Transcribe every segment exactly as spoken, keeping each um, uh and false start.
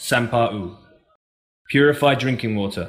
Sampa'u. Purified drinking water.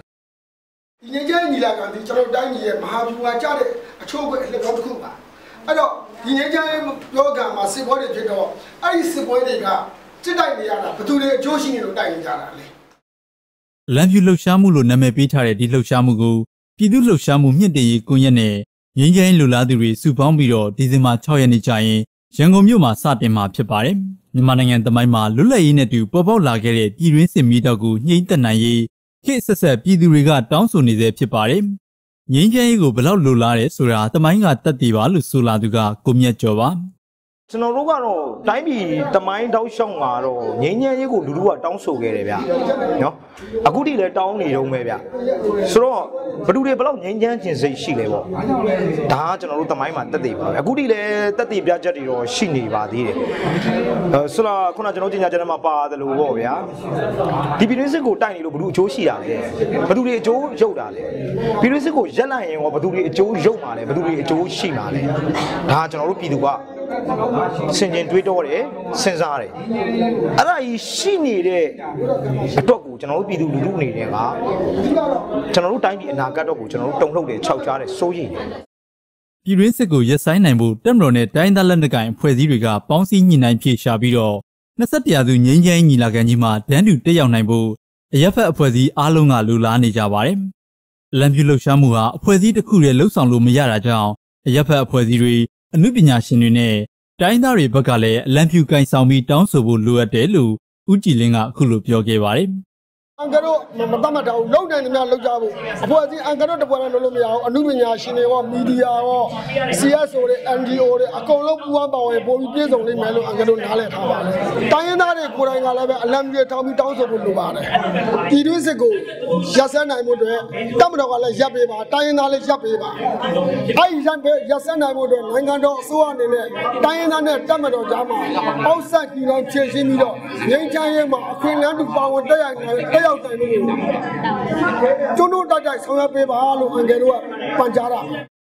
Lampu Lokshamulo Namepitare di Lokshamugu, Pidu Lokshamu Midi Kunyane, Yin Luladuri, Subambiro, Dizima Toyani Jai, Yangomuma Satima Pipare, Nimanang the Maima, Lula Inetu, Bobo Lagere, Iris Midagu, Yintanayi, Cases Pidu regard down soon is a Pipare. Yin Jago below Lulare, Sura, the Manga Tativa, Lusula Duga, Kumya Jova. ကျွန်တော်တို့ကတော့တိုင်းပြည်တမိုင်းတောက်ရှောက်မှာတော့ငြိမ်းချမ်းရေးကိုလူလူကတောင်းဆိုခဲ့တယ်ဗျနော်အခုထိလည်းတောင်းနေတော့မယ်ဗျဆိုတော့ဘယ်သူတွေဘယ်လောက်ငြိမ်းချမ်းခြင်းစိတ်ရှိလဲပေါ့ဒါကကျွန်တော်တို့တမိုင်းမှာတက်တည်ပါပဲအခုထိလည်းတက်တည်ပြချက်တွေတော့ရှိနေပါသေးတယ်ဆိုတော့ခုနကျွန်တော်တင်ကြတဲ့မှာပါတယ်လို့ပေါ့ဗျာဒီပြည်တွင်းစစ်ကိုတိုက်နေလို့ဘယ်သူအကျိုးရှိတာလဲဘယ်သူတွေအကျိုးရုပ်တာလဲပြည်တွင်းစစ်ကိုရက်လိုက်ရင်ရောဘယ်သူတွေအကျိုးရုပ်မှာလဲဘယ်သူတွေအကျိုးရှိမှာလဲဒါကကျွန်တော်တို့ပြည်သူက စင်ကျင်တွေးတော့တယ်စဉ်းစားတယ်အဲ့ဒါကြီးရှိနေတဲ့အတွက်ကိုကျွန်တော်တို့ပြည်သူလူထုအနေနဲ့ကကျွန်တော်တို့တိုင်းပြည်အနာဂတ်တော့ကိုကျွန်တော်တို့တုံ့ထုတ်တယ်ခြောက်ချားတယ်စိုးရိမ်တယ်ပြည်တွင်းစစ်ကိုရက်ဆိုင်နိုင်ဖို့တက်မတော်နဲ့တိုင်းသားလက်နက်ကိုင်အဖွဲ့အစည်းတွေကပေါင်းစည်းညှိနှိုင်းဖြေရှာပြီးတော့ နှစ်ဆက်တရာစုငြိမ်းချမ်းညီလာခံကြီးမှာတန်းတူတက်ရောက်နိုင်ဖို့အရက်ဖက်အဖွဲ့အစည်းအားလုံးကလူလားနေကြပါတယ်။လမ်းပြလှုပ်ရှားမှုဟာအဖွဲ့အစည်းတစ်ခုရဲ့လှုပ်ဆောင်လို့မရတာကြောင့်အရက်ဖက်အဖွဲ့အစည်းတွေအမှုပညာရှင်တွေနဲ့တိုင်းသားတွေဘက်ကလည်းလမ်းပြကင်ဆောင်ပြီးတောင်းဆိုဖို့လိုအပ်တယ်လို့ဦးကြည်လင်းကအခုလိုပြောခဲ့ပါတယ်။အန်ကရိုမတမတောင်လုံနိုင်နေများလောက်ကြဖို့အဖွဲ့အစည်းအန်ကရိုတပွဲလည်းလုပ်လို့မရအောင်အမှုပညာရှင်တွေရောမီဒီယာရော C S O တွေ N G O တွေအကုန်လုံးပူးပေါင်းပါဝင်ပို့ပြီးပြည်စုံနိုင်မယ်လို့အန်ကရိုနားလည်ထားပါတယ်။တိုင်းရင်းသားတွေကိုယ်တိုင်ကလည်းပဲအလံပြေထောင်ပြီးတောင်းဆိုဖို့လိုပါတယ်။ပြည်တွင်းစစ်ကိုရပ်စဲနိုင်မှုတွေတပ်မတော်ကလည်းရပ်ပေးပါတိုင်းရင်းသားလည်းရပ်ပေးပါ။အဲဒီရပ်ပေးရပ်စဲနိုင်မှုတွေနိုင်ငံတော်အစိုးရအနေနဲ့တိုင်းရင်းသားနဲ့တပ်မတော်ကြားမှာအောက်ဆက်ကြီးတော့ဖြည့်ရှင်းပြီးတော့ငြိမ်းချမ်းရေးမှာအခွင့်အလမ်းတူပါဝင်တက်ရောက်တက်ရောက်တိုင်းလို့ကျွန်တော်တိုက်တိုက်ဆောင်ရွက်ပေးပါလို့အန်ကယ်တို့ကပန်ကြားတာ